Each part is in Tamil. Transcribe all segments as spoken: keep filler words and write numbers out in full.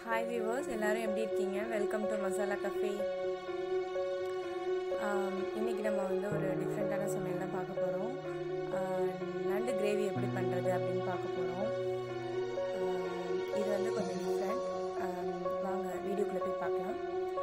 ஹாய் வியூவர்ஸ், எல்லோரும் எப்படி இருக்கீங்க? Welcome to Masala Cafe. இன்றைக்கி நம்ம வந்து ஒரு டிஃப்ரெண்ட்டான சமையல் தான் பார்க்க போகிறோம். நண்டு கிரேவி எப்படி பண்ணுறது அப்படின்னு பார்க்க போகிறோம். இது வந்து கொஞ்சம் டிஃப்ரெண்ட். வாங்க வீடியோக்குள்ளே போய் பார்க்கலாம்.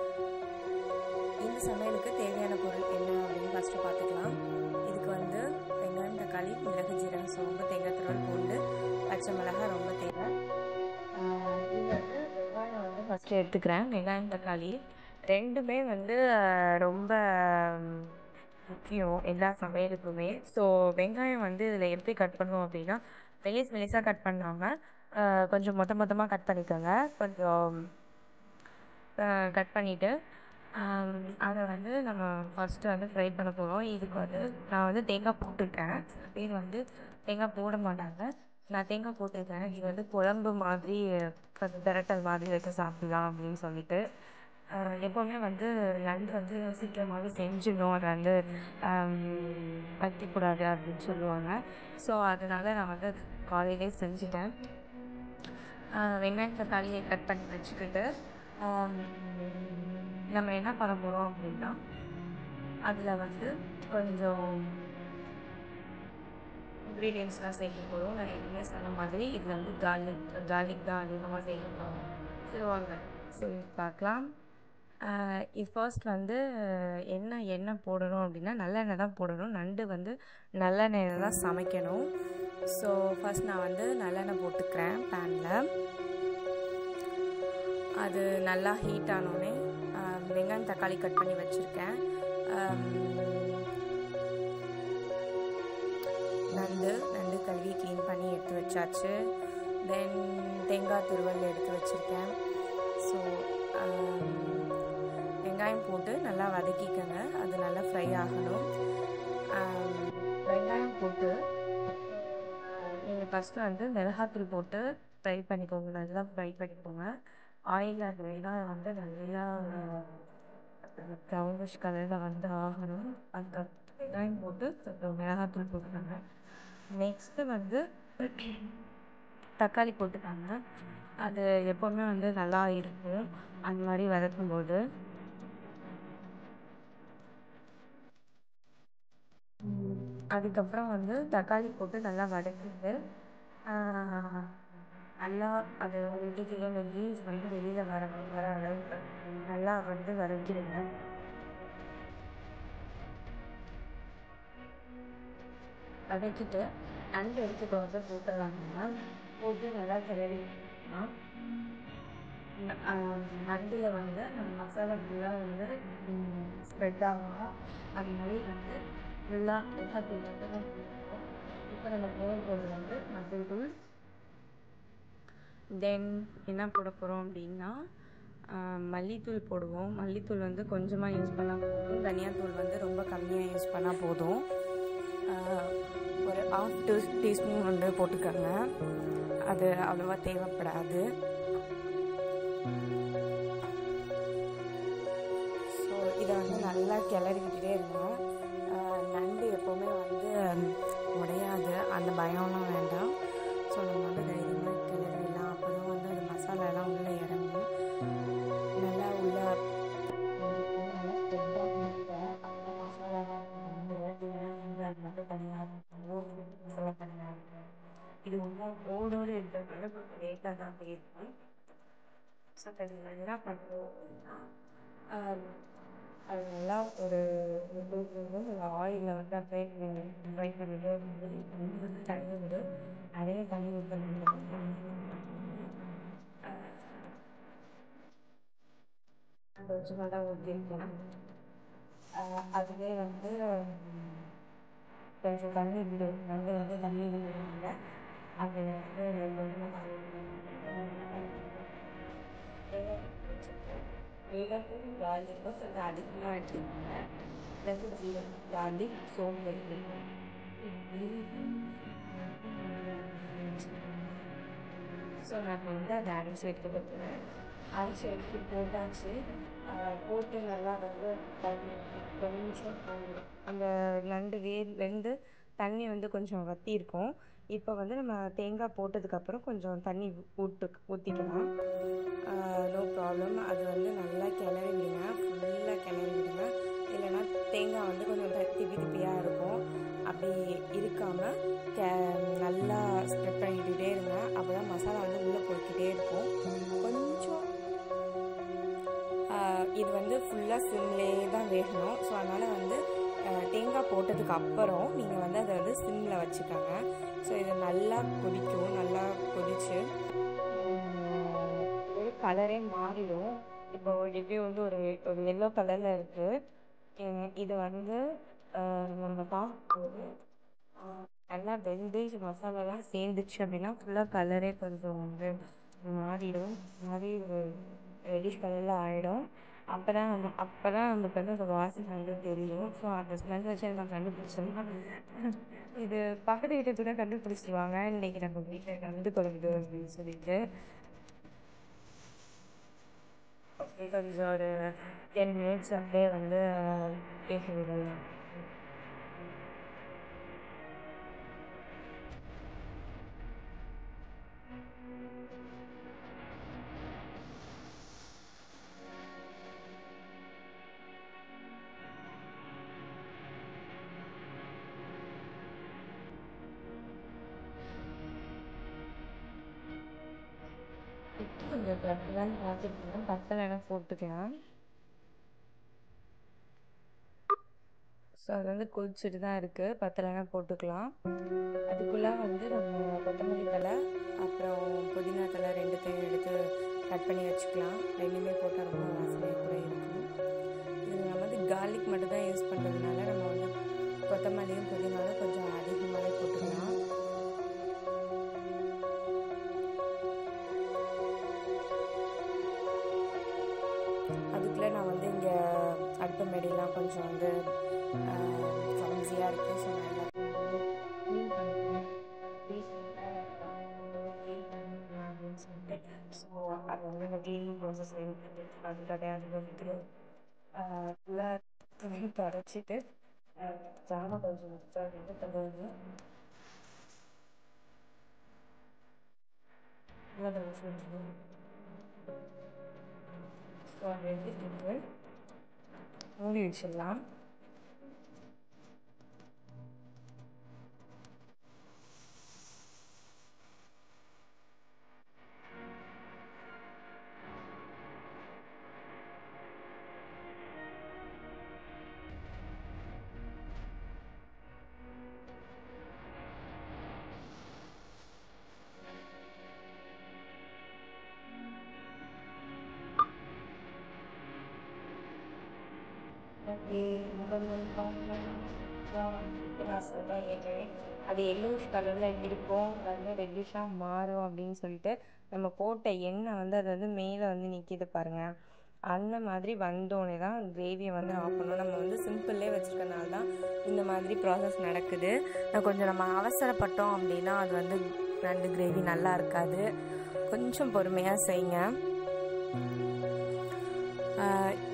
இந்த சமையலுக்கு தேவையான பொருள் என்ன அப்படின்னு ஃபஸ்ட்டு பார்த்துக்கலாம். இதுக்கு வந்து வெங்காயம், தக்காளி, மிளகு, ஜீரகம், சோம்பு, தேங்காய் துருவல், பூண்டு, பச்சை மிளகாய் ரொம்ப தேவை. இது வந்து வெங்காயம் வந்து ஃபஸ்ட்டு எடுத்துக்கிறேன். வெங்காயம், தக்காளி ரெண்டுமே வந்து ரொம்ப முக்கியம் எல்லா சமையலுக்குமே. ஸோ வெங்காயம் வந்து இதில் எப்படி கட் பண்ணுவோம் அப்படின்னா, மெலிஸ் மெலிஸாக கட் பண்ணாமல் கொஞ்சம் மொத்த மொத்தமாக கட் பண்ணிக்கோங்க. கொஞ்சம் கட் பண்ணிவிட்டு அதை வந்து நம்ம ஃபஸ்ட்டு வந்து ஃப்ரை பண்ண போகிறோம். இதுக்கு வந்து நான் வந்து தேங்காய் போட்டுருக்கேன். சில பேர் வந்து தேங்காய் போட மாட்டாங்க. நான் தேங்காய் போட்டுருக்கேன். இது வந்து குழம்பு மாதிரி கொஞ்சம் திரட்டல் மாதிரி வச்சு சாப்பிட்லாம் அப்படின்னு சொல்லிட்டு. எப்போவுமே வந்து நண்டு வந்து சீக்கிரமாகவே செஞ்சிடணும், அதை வந்து வைக்கக்கூடாது அப்படின்னு சொல்லுவாங்க. ஸோ அதனால் நான் வந்து காலையிலே செஞ்சுட்டேன். வெங்காயம், தக்காளியை கட் பண்ணி வச்சுக்கிட்டு நம்ம என்ன பண்ண போகிறோம் அப்படின்னா, அதில் வந்து கொஞ்சம் இன்க்ரீடியன்ஸ்லாம் சேர்க்க போகிறோம். நான் எப்பவுமே சொன்ன மாதிரி இதில் வந்து கார்லிக் கார்லிக் தான் அதிகமாக சேர்க்கணும். சொல்லுவாங்க. சரி பார்க்கலாம். இது ஃபர்ஸ்ட் வந்து என்ன எண்ணெய் போடணும் அப்படின்னா, நல்லெண்ணெய் தான் போடணும். நண்டு வந்து நல்லெண்ணெயில் தான் சமைக்கணும். ஸோ ஃபர்ஸ்ட் நான் வந்து நல்லெண்ணெய் போட்டுக்கிறேன் பேனில். அது நல்லா ஹீட் ஆனோடனே வெங்காயம், தக்காளி கட் பண்ணி வச்சுருக்கேன். நண்டு நண்டு கழுவி க்ளீன் பண்ணி எடுத்து வச்சாச்சு. தென் தேங்காய் துருவல் எடுத்து வச்சுருக்கேன். ஸோ வெங்காயம் போட்டு நல்லா வதக்கிக்கோங்க. அது நல்லா ஃப்ரை ஆகணும். வெங்காயம் போட்டு நீங்கள் ஃபஸ்ட்டு வந்து மிளகாத்தூள் போட்டு ஃப்ரை பண்ணிக்கோங்க. நல்லா ஃப்ரை பண்ணிக்கோங்க. ஆயில் அது வெங்காயம் வந்து நல்லா ப்ரௌனிஷ் கலரில் வந்து ஆகணும். அந்த வெங்காயம் போட்டு மிளகாத்தூள் போட்டுக்கோங்க. நெக்ஸ்ட்டு வந்து தக்காளி போட்டுக்காங்க. அது எப்போவுமே வந்து நல்லா இருக்கும் அந்த மாதிரி வதக்கும்போது. அதுக்கப்புறம் வந்து தக்காளி போட்டு நல்லா வதக்கிட்டு நல்லா அது ரெண்டு கிலோ வெள்ளி வந்து வெளியில் வர வர அளவுக்கு நல்லா வந்து வதக்கிடுங்க. வதக்கிட்டு நண்டு எடுத்துட்டு வந்து போட்டுடலாங்கன்னா போட்டு நல்லா கிளறினா நண்டில் வந்து நம்ம மசாலா ஃபுல்லாக வந்து ஸ்ப்ரெட் ஆகணும். அது மாதிரி வந்து ஃபுல்லாக மிளகாத்தூள் வந்து தான் போட்டுருக்கோம். இப்போ நம்ம போடுறது வந்து மஞ்சள்தூள். தென் என்ன போட போகிறோம் அப்படின்னா, மல்லித்தூள் போடுவோம். மல்லித்தூள் வந்து கொஞ்சமாக யூஸ் பண்ணால் போதும். தனியாத்தூள் வந்து ரொம்ப கம்மியாக யூஸ் பண்ணால் போதும். ஒரு ஆஃப் டூ டீஸ்பூன் வந்து போட்டுக்கோங்க. அது அவ்வளோவா தேவைப்படாது. ஸோ இதை வந்து நல்லா கிளறிக்கிட்டே இருந்தோம். நண்டு எப்போவுமே வந்து உடையாது, அந்த பயம்லாம் வேண்டாம். ஸோ நம்ம வந்து தைரியமாக கிளறிடலாம். அப்போ தான் வந்து அந்த மசாலாலாம் உள்ளே இறங்கும். நல்லா உள்ள இது ஒன்றும் ஓடோடு இருக்கிறதுனால கொஞ்சம் லேட்டாக தான் போயிருக்கும். ஸோ அது என்ன பண்ணுறோம் அப்படின்னா, அது நல்லா ஒரு ஆயிலில் வந்து ஃப்ரை பண்ணி ஃப்ரை பண்ணிட்டு வந்து தண்ணி விடு நிறைய தண்ணி ஊற்றணும். கொஞ்சம் நல்லா ஊற்றிருக்கணும். அதுவே வந்து கொஞ்சம் தண்ணி விடும். நண்டு வந்து தண்ணி விடுவாங்க. அது வந்து மிளகு கார்லிக்கும் கொஞ்சம் அதிகமாக எடுத்துக்கோங்க. மிளகு, ஜீரகம், கார்லிக், சோம்பு எடுத்துக்கோங்க. ஸோ நான் வந்து அதை அரைச்சி எடுத்து கொடுத்துருவேன். அரைச்சி எடுத்து போட்டாச்சு. போட்டு நல்லா வந்து ஒரு நிமிஷம் அந்த நண்டு வே வெந்து தண்ணி வந்து கொஞ்சம் வற்றி இருக்கும். இப்போ வந்து நம்ம தேங்காய் போட்டதுக்கப்புறம் கொஞ்சம் தண்ணி ஊட்டு ஊற்றிக்கலாம். ப்ராப்ளம். அது வந்து நல்லா கிளறி விடுங்க, ஃபுல்லாக கிளறி விடுங்க. இல்லைன்னா தேங்காய் வந்து கொஞ்சம் திப்பி திப்பியாக இருக்கும். அப்படி இருக்காமல் கே நல்லா ஸ்ப்ரெட் பண்ணிக்கிட்டே இருங்க. அப்போ தான் மசாலா வந்து உள்ளே போய்கிட்டே இருக்கும். கொஞ்சம் இது வந்து ஃபுல்லாக சிம்லேயே தான் வேகணும். ஸோ அதனால் வந்து தேங்காய் போட்டதுக்கு அப்புறம் நீங்கள் வந்து அதை வந்து சிம்மில் வச்சுக்கோங்க. ஸோ இது நல்லா கொதிக்கும். நல்லா கொதிச்சு கலரே மாறிடும். இப்போ எப்படி வந்து ஒரு ஒரு எல்லோ கலரில் இருக்குது. இது வந்து நம்ம பார்க்கும்போது நல்லா வெந்து மசாலாலாம் சேர்ந்துச்சு அப்படின்னா ஃபுல்லாக கலரே கொஞ்சம் வந்து மாறிடும். மாதிரி ஒரு ரெடிஷ் கலரில் ஆகிடும். அப்போ தான் நம்ம அப்போ தான் நம்மளுக்கு வந்து அந்த வாசனை வந்து தெரியும். ஸோ அந்த ஸ்மெல் வச்சு நான் கண்டுபிடிச்சோம்னா இது பக்கத்து வீட்டை கூட கண்டுபிடிச்சிடுவாங்க இன்றைக்கி நம்ம வீட்டில் கண்டு குழம்பு அப்படின்னு சொல்லிட்டு. கொஞ்சம் ஒரு டென் மினிட்ஸ் அப்படியே வந்து பேச விடலாம். கொஞ்சம் பத்தலாம் பார்த்துக்கலாம், பத்தலைன்னா போட்டுக்கலாம். ஸோ அது வந்து கொதிச்சுட்டு தான் இருக்குது, பத்தலைன்னா போட்டுக்கலாம். அதுக்குள்ளே வந்து நம்ம கொத்தமல்லி தழை அப்புறம் புதினா தழை ரெண்டுத்தையும் எடுத்து கட் பண்ணி வச்சுக்கலாம். ரெண்டுமே போட்டால் ரொம்ப வாசனையாக கூட இருக்கும். இதில் நம்ம வந்து கார்லிக் மட்டும் தான் யூஸ் பண்ணுறதுனால நம்ம வந்து கொத்தமல்லியும் புதினாலும் கொஞ்சம் அதிகமாகவே போட்டுக்கலாம். அதுக்குள்ளே நான் வந்து இங்கே அடுப்பு மேடிலாம் கொஞ்சம் வந்து சமன்சியாக இருக்குது. ஸோ நல்லா க்ளீன் பண்ணுறேன் அப்படின்னு சொல்லிட்டு. ஸோ அது வந்து இந்த க்ளீனிங் ப்ராசஸ் அது கிடையாது வந்துட்டு ஃபுல்லாக துணி தொடச்சிட்டு ஜாமான் கொஞ்சம் வந்து தருவாங்க. ஸோ அதை எடுத்துட்டு மூடி வச்சிடலாம். அது எல்லோஷ் கலரில் இருக்கும், வந்து ரெட்டிஷாக மாறும் அப்படின்னு சொல்லிட்டு நம்ம போட்ட எண்ணெய் வந்து அது வந்து மேலே வந்து நிற்கிது பாருங்கள். அந்த மாதிரி வந்தோடனே தான் கிரேவியை வந்து ஆஃப் பண்ணணும். நம்ம வந்து சிம்பிள்லேயே வச்சுருக்கனால தான் இந்த மாதிரி ப்ராசஸ் நடக்குது. கொஞ்சம் நம்ம அவசரப்பட்டோம் அப்படின்னா அது வந்து நண்டு கிரேவி நல்லா இருக்காது. கொஞ்சம் பொறுமையாக செய்யுங்க.